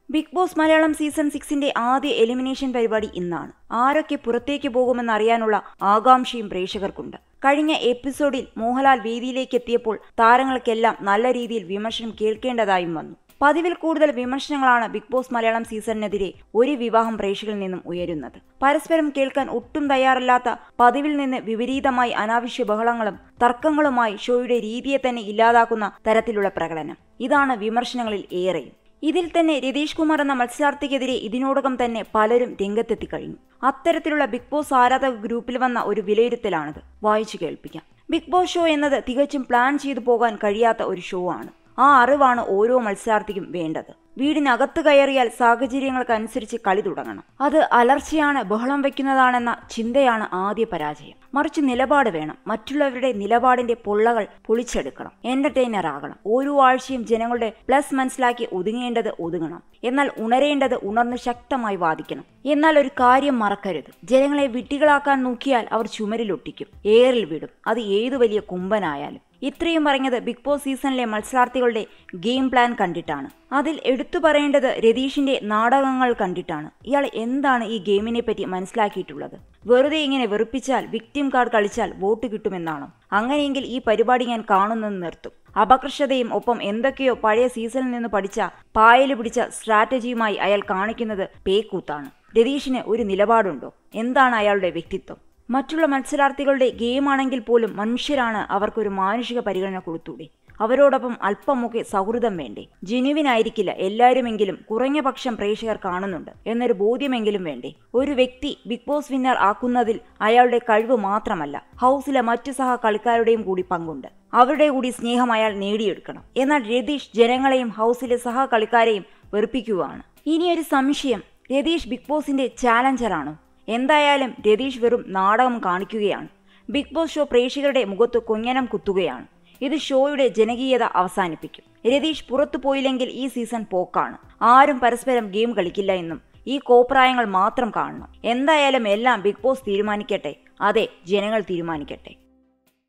Big Boss Malayalam season 6ന്റെ ആദ്യ elimination പരിപാടി ഇന്നാണ്. ആരൊക്കെ പുറത്തേക്ക് പോകുമെന്നറിയാനുള്ള ആകാംക്ഷയും പ്രേക്ഷകർക്കുണ്ട്. കഴിഞ്ഞ എപ്പിസോഡിൽ മോഹൻലാൽ വേദിയിലേക്ക് എത്തിയപ്പോൾ താരങ്ങൾക്കെല്ലാം നല്ല രീതിയിൽ വിമർശനം കേൾക്കേണ്ടതായും വന്നു. പതിവിൽ കൂടുതൽ വിമർശനങ്ങളാണ് ബിഗ് ബോസ് മലയാളം സീസണിനെതിരെ ഒരു വിവാഹം പ്രേക്ഷകരിൽ നിന്നും ഉയരുന്നത്. പരസ്പരം കേൾക്കാൻ ഒട്ടും തയ്യാറല്ലാത്ത, പതിവിൽ നിന്ന് വിപരീതമായി അനാവശ്യ ബഹളങ്ങളും തർക്കങ്ങളുമായി ഷോയുടെ രീതിയെ തന്നെ ഇല്ലാതാക്കുന്ന തരത്തിലുള്ള പ്രകടനം. ഇതാണ് വിമർശനങ്ങളിൽ ഏറെയും. ഇതിൽ തന്നെ രതീഷ് കുമാർ എന്ന മത്സരാർത്ഥിക്കെതിരെ ഇതിനോടകം തന്നെ പലരും രംഗത്തെത്തിക്കഴിഞ്ഞു. അത്തരത്തിലുള്ള ബിഗ് ബോസ് ആരാധക ഗ്രൂപ്പിൽ വന്ന ഒരു വിലയിരുത്തലാണിത്. വായിച്ചു കേൾപ്പിക്കാം. ബിഗ് ബോസ് ഷോ എന്നത് തികച്ചും പ്ലാൻ ചെയ്തു പോകാൻ കഴിയാത്ത ഒരു ഷോ ആണ്. ആ അറിവാണ് ഓരോ മത്സരാർത്ഥിക്കും വേണ്ടത്. വീടിനകത്ത് കയറിയാൽ സാഹചര്യങ്ങൾക്കനുസരിച്ച് കളി തുടങ്ങണം. അത് അലർച്ചയാണ്, ബഹളം വയ്ക്കുന്നതാണെന്ന ചിന്തയാണ് ആദ്യ പരാജയം. മറിച്ച് നിലപാട് വേണം. മറ്റുള്ളവരുടെ നിലപാടിന്റെ പൊള്ളകൾ പൊളിച്ചെടുക്കണം. എന്റർടൈനർ ആകണം. ഓരോ ആഴ്ചയും ജനങ്ങളുടെ പ്ലസ് മനസ്സിലാക്കി ഒതുങ്ങേണ്ടത് ഒതുങ്ങണം. എന്നാൽ ഉണരേണ്ടത് ഉണർന്ന് ശക്തമായി വാദിക്കണം. എന്നാൽ ഒരു കാര്യം മറക്കരുത്, ജനങ്ങളെ വിഡ്ഢികളാക്കാൻ നോക്കിയാൽ അവർ ചുമരിലൊട്ടിക്കും, ഏറിൽ വിടും. അത് ഏതു വലിയ കുമ്പനായാലും. ഇത്രയും പറഞ്ഞത് ബിഗ് ബോസ് സീസണിലെ മത്സരാർത്ഥികളുടെ ഗെയിം പ്ലാൻ കണ്ടിട്ടാണ്. അതിൽ എടുത്തു പറയേണ്ടത് രതീഷിന്റെ നാടകങ്ങൾ കണ്ടിട്ടാണ്. ഇയാൾ എന്താണ് ഈ ഗെയിമിനെ പറ്റി മനസ്സിലാക്കിയിട്ടുള്ളത്? വെറുതെ ഇങ്ങനെ വെറുപ്പിച്ചാൽ, വിക്ടിം കാർഡ് കളിച്ചാൽ വോട്ട് കിട്ടുമെന്നാണോ? അങ്ങനെയെങ്കിൽ ഈ പരിപാടി ഞാൻ കാണുന്നത് നിർത്തും. അപകർഷതയും ഒപ്പം എന്തൊക്കെയോ പഴയ സീസണിൽ നിന്ന് പഠിച്ച പായല് പിടിച്ച സ്ട്രാറ്റജിയുമായി അയാൾ കാണിക്കുന്നത് പേക്കൂത്താണ്. രതീഷിന് ഒരു നിലപാടുണ്ടോ? എന്താണ് അയാളുടെ വ്യക്തിത്വം? മറ്റുള്ള മത്സരാർത്ഥികളുടെ ഗെയിമാണെങ്കിൽ പോലും മനുഷ്യരാണ്. അവർക്കൊരു മാനുഷിക പരിഗണന കൊടുത്തൂടെ? അവരോടൊപ്പം അല്പമൊക്കെ സൗഹൃദം വേണ്ടേ? ജെന്യുവിനായിരിക്കില്ല എല്ലാവരുമെങ്കിലും കുറഞ്ഞ പക്ഷം പ്രേക്ഷകർ കാണുന്നുണ്ട് എന്നൊരു ബോധ്യമെങ്കിലും വേണ്ടേ? ഒരു വ്യക്തി ബിഗ് ബോസ് വിന്നർ ആക്കുന്നതിൽ അയാളുടെ കഴിവ് മാത്രമല്ല, ഹൗസിലെ മറ്റു സഹ കളിക്കാരുടെയും കൂടി പങ്കുണ്ട്. അവരുടെ കൂടി സ്നേഹം അയാൾ നേടിയെടുക്കണം. എന്നാൽ രതീഷ് ജനങ്ങളെയും ഹൗസിലെ സഹ കളിക്കാരെയും വെറുപ്പിക്കുകയാണ്. ഇനിയൊരു സംശയം, രതീഷ് ബിഗ് ബോസിന്റെ ചാലഞ്ചറാണോ? എന്തായാലും രതീഷ് വെറും നാടകം കാണിക്കുകയാണ്. ബിഗ് ബോസ് ഷോ പ്രേക്ഷകരുടെ മുഖത്ത് കൊഞ്ഞനം കുത്തുകയാണ്. ഇത് ഷോയുടെ ജനകീയത അവസാനിപ്പിക്കും. രതീഷ് പുറത്തു പോയില്ലെങ്കിൽ ഈ സീസൺ പോക്കാണ്. ആരും പരസ്പരം ഗെയിം കളിക്കില്ല എന്നും ഈ കോപ്രായങ്ങൾ മാത്രം കാണണം. എന്തായാലും എല്ലാം ബിഗ് ബോസ് തീരുമാനിക്കട്ടെ. അതെ, ജനങ്ങൾ തീരുമാനിക്കട്ടെ.